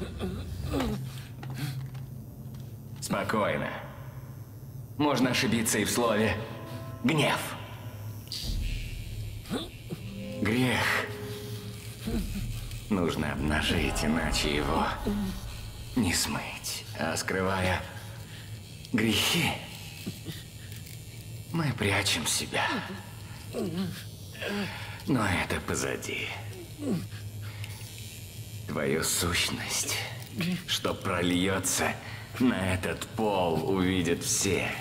Спокойно. Можно ошибиться и в слове «гнев». Грех нужно обнажить, иначе его не смыть. А скрывая грехи, мы прячем себя. Но это позади. Твою сущность, что прольется на этот пол, увидят все.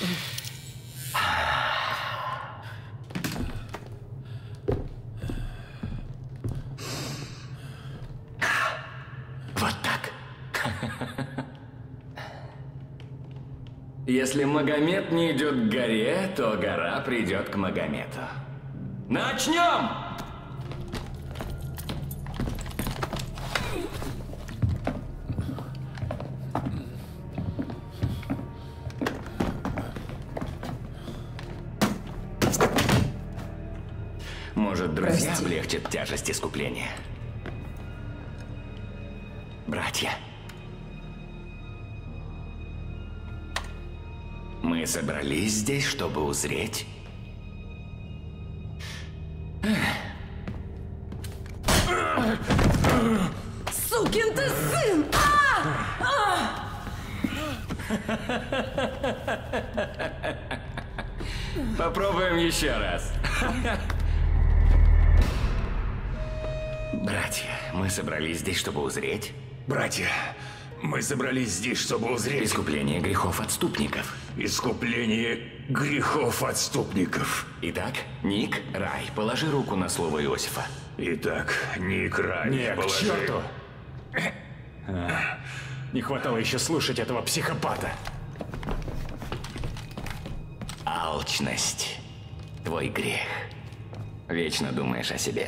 Вот так. Если Магомед не идет к горе, то гора придет к Магомету. Начнем! Может, друзья облегчат тяжесть искупления? Братья. Мы собрались здесь, чтобы узреть. Сукин ты сын! Попробуем еще раз. Братья, мы собрались здесь, чтобы узреть. Братья, мы собрались здесь, чтобы узреть Искупление грехов отступников. искупление грехов отступников. Итак, Ник, Рай, положи руку на слово Иосифа. Итак, Ник, Рай, Нет, к положи. черту! Не хватало еще слушать этого психопата. Алчность. Твой грех. Вечно думаешь о себе.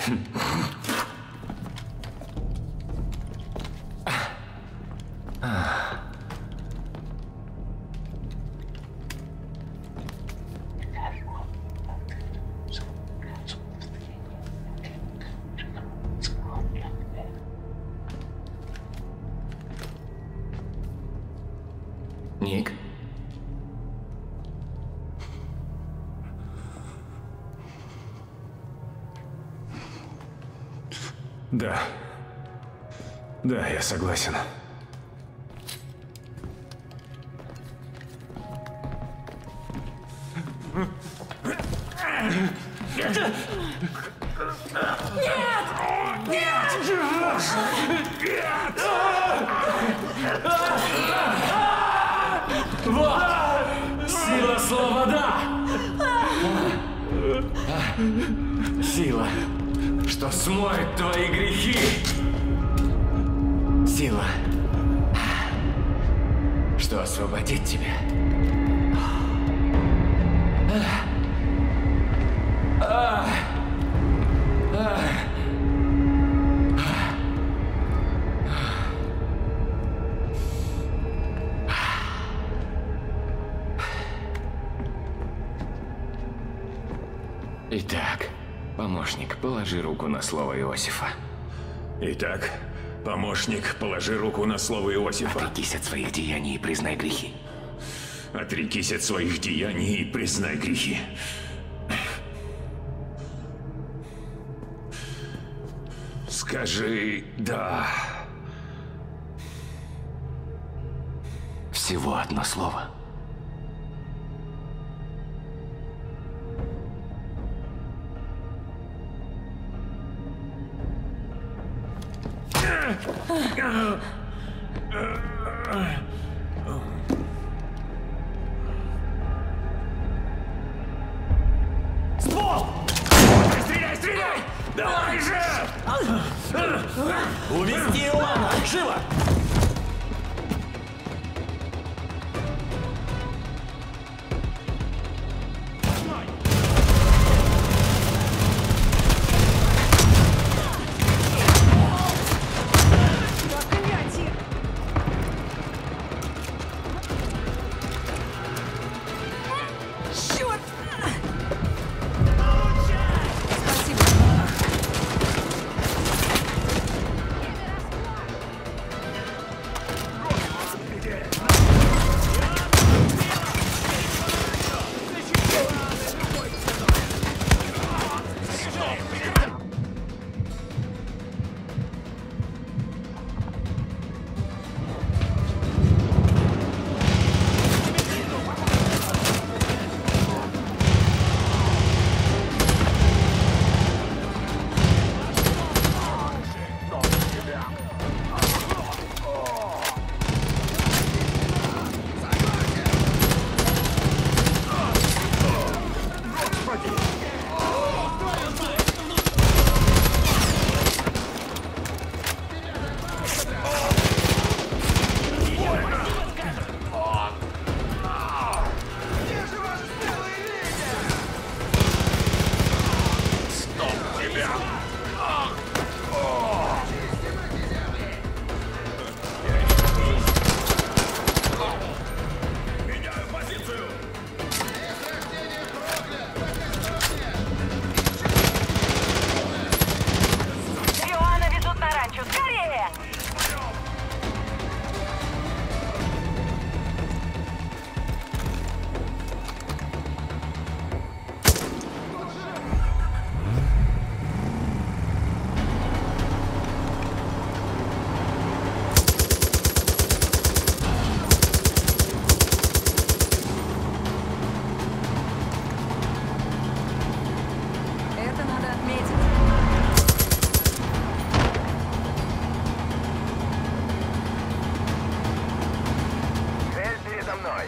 Ник? Да. Да, я согласен. Вот! Сила слова «да». Сила, что смоет твои грехи. Сила, что освободит тебя. Итак, помощник, положи руку на слово Иосифа. Итак, помощник, положи руку на слово Иосифа. Отрекись от своих деяний и признай грехи. Отрекись от своих деяний и признай грехи. Скажи «да». Всего одно слово. Ствол! Стреляй, стреляй! Давай же! Увести Иоанна! Живо! Черт! Спасибо. тебя! Меняю позицию! Иоанна везут на ранчо. Скорее! Это надо отметить. Цель передо мной.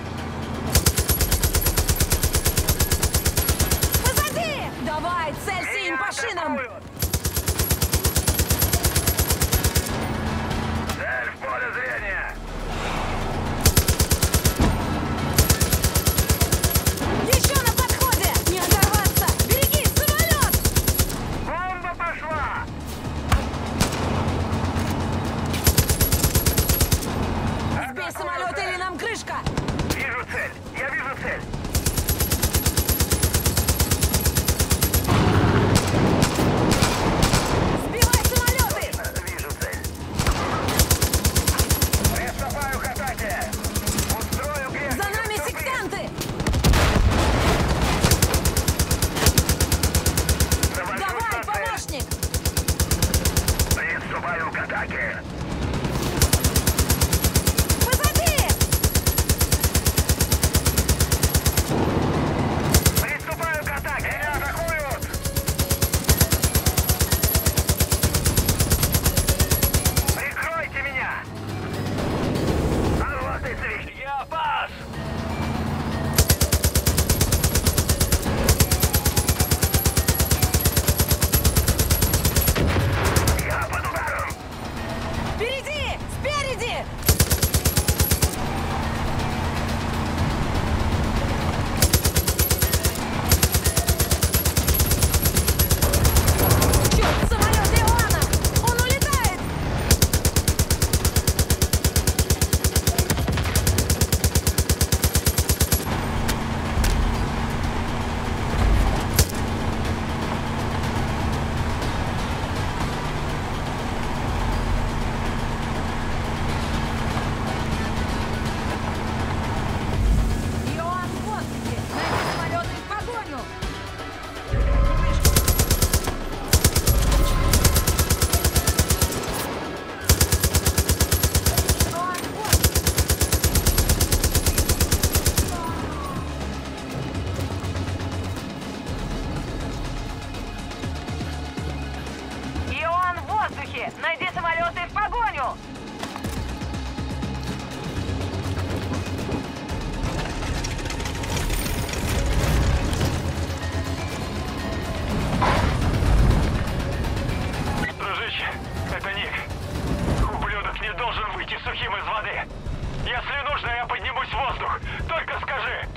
Позади! Давай, целься им по шинам! Цель в поле зрения. Еще на подходе! Не оторваться! Береги самолет! Бомба пошла! Сбей самолет или нам крышка! Вижу цель! Я вижу цель! Сбивай самолеты! Вижу цель! Приступаю к атаке! Устрою грех! За нами сектанты! Давай, помощник! Приступаю к атаке! Позади! Приступаю к атаке! Меня атакуют! Прикройте меня! А вот и цель! Я пас! Я под ударом! Впереди! Спереди! Черт, самолет Иоанна! Он улетает! Иоанн в воздухе! Найди самолеты в погоню! Иоанн в воздухе! Иоанн в воздухе! Найди самолеты в погоню! Дружище, это Ник. Ублюдок не должен выйти сухим из воды. Если нужно, я поднимусь в воздух. Только скажи.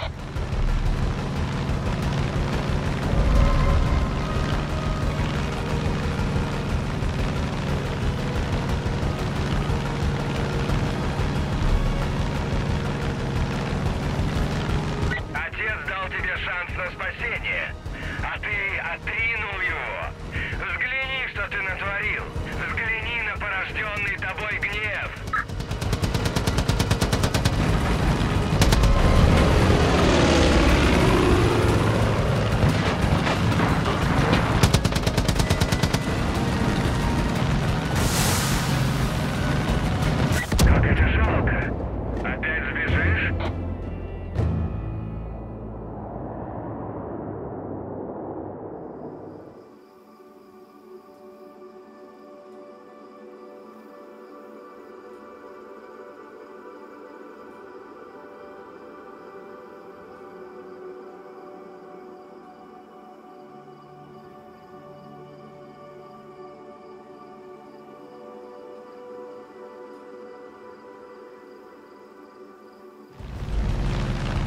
Отец дал тебе шанс на спасение, а ты отринул его. Взгляни, что ты натворил. Взгляни на порожденный тобой гнев. Как это жалко. Опять сбежишь?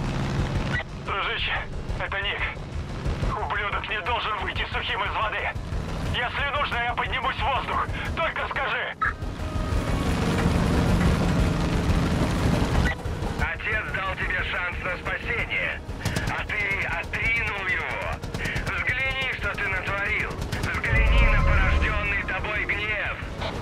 Это Ник. Ублюдок не должен выйти сухим из воды. Если нужно, я поднимусь в воздух. Только скажи. Отец дал тебе шанс на спасение, а ты отринул его. Взгляни, что ты натворил. Взгляни на порожденный тобой гнев.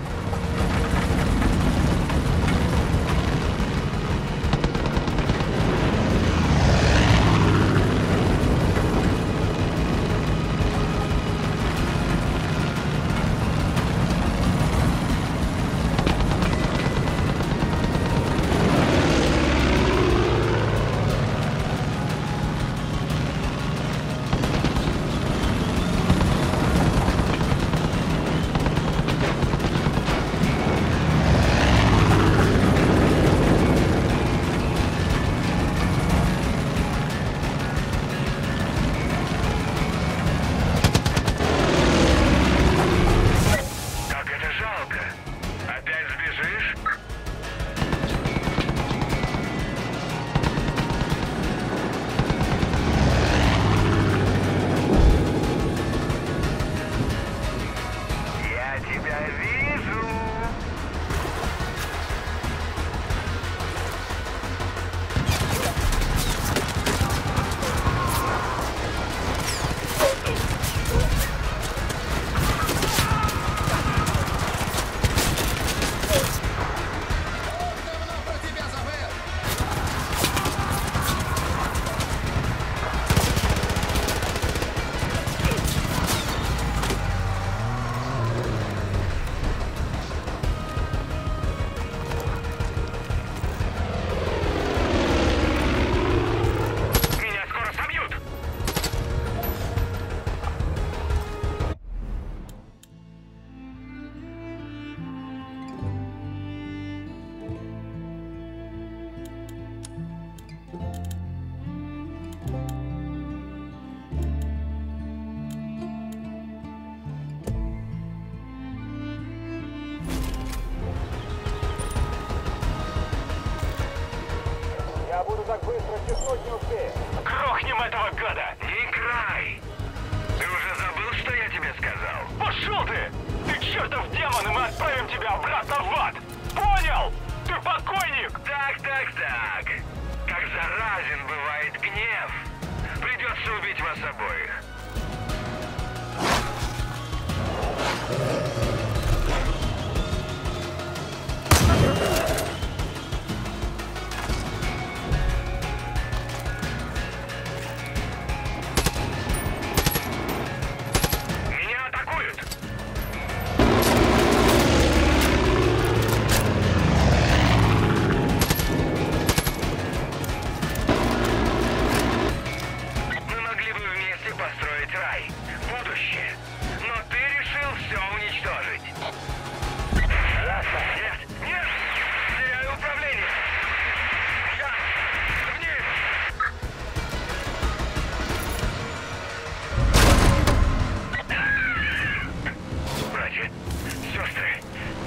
Грохнем этого гада! Не край! Ты уже забыл, что я тебе сказал? Пошел ты! Ты чертов демон, и мы отправим тебя обратно в ад! Понял? Ты покойник! Так. Как заразен бывает гнев. Придется убить вас обоих. Меня атакуют! Мы могли бы вместе построить рай, будущее. Но ты решил все уничтожить. Нет! Теряю управление! Я! Вниз! Братья, сестры,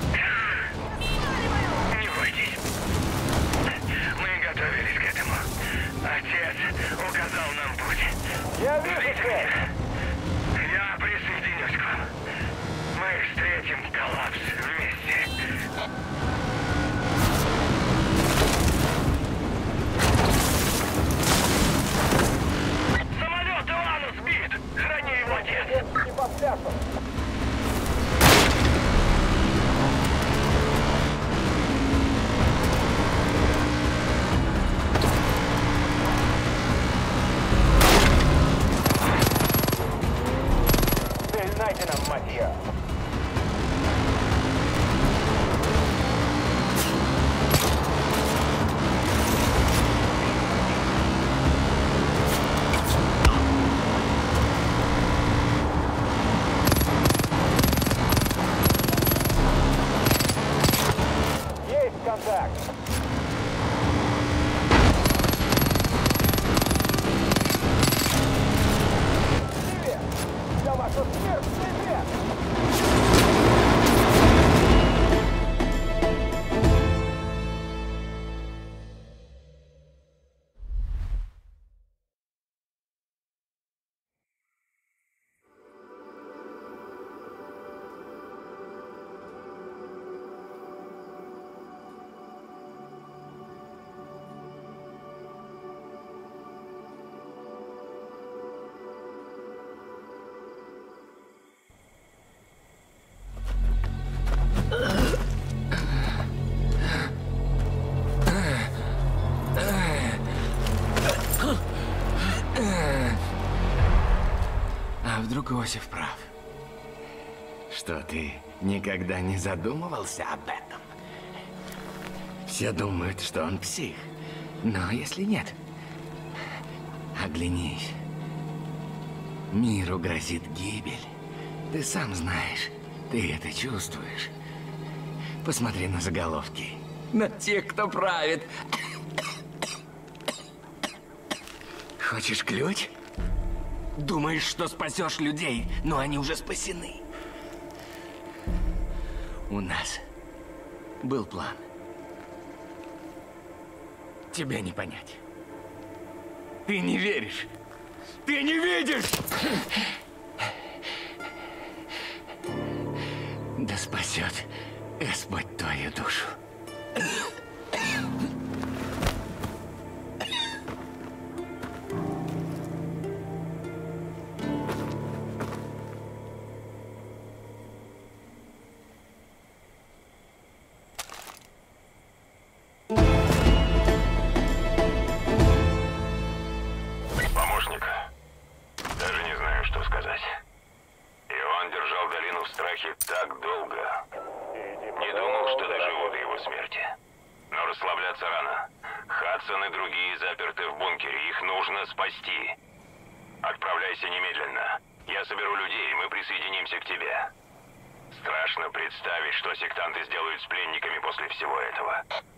не бойтесь. Мы готовились к этому. Отец указал нам путь. Я вижу Ждите. Я присоединюсь к вам. Мы встретим коллапс вместе. Самолет Илана сбит! Храни его, отец! Цель найдена, мать ее! Есть контакт! Привет! Я ваша смерть, привет! Госев прав. Что, ты никогда не задумывался об этом? Все думают, что он псих. Но если нет, оглянись. Миру грозит гибель. Ты сам знаешь, ты это чувствуешь. Посмотри на заголовки. На тех, кто правит. Хочешь ключ? Думаешь, что спасешь людей, но они уже спасены. У нас был план. Тебе не понять. Ты не веришь. Ты не видишь! Да спасет Господь твою душу. Помощник, даже не знаю, что сказать. Иван держал долину в страхе так долго. Не думал, что доживу до его смерти. Но расслабляться рано. Хадсон и другие заперты в бункере. Их нужно спасти. Отправляйся немедленно. Я соберу людей, и мы присоединимся к тебе. Страшно представить, что сектанты сделают с пленниками после всего этого.